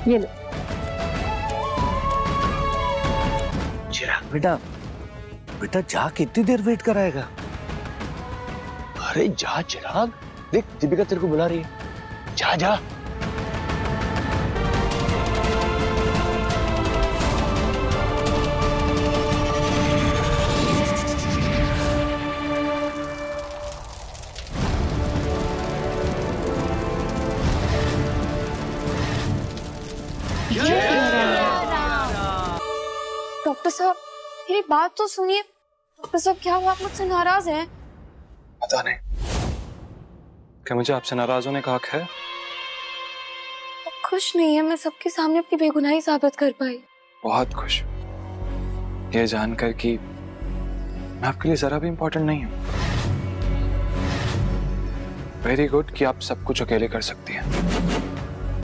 ये लो। चिराग बेटा, बेटा जा, कितनी देर वेट कराएगा? अरे जा चिराग, देख दीपिका तेरे को बुला रही है, जा जा। डॉक्टर साहब मेरी बात तो सुनिए। डॉक्टर साहब क्या हुआ, आप मुझसे नाराज हैं? पता नहीं, क्या मुझे आपसे नाराज होने का हक है? खुश नहीं है, मैं सबके सामने अपनी बेगुनाही साबित कर पाई। बहुत खुश हूं ये जानकर कि मैं आपके लिए जरा भी इंपॉर्टेंट नहीं हूं। वेरी गुड कि आप सब कुछ अकेले कर सकती हैं।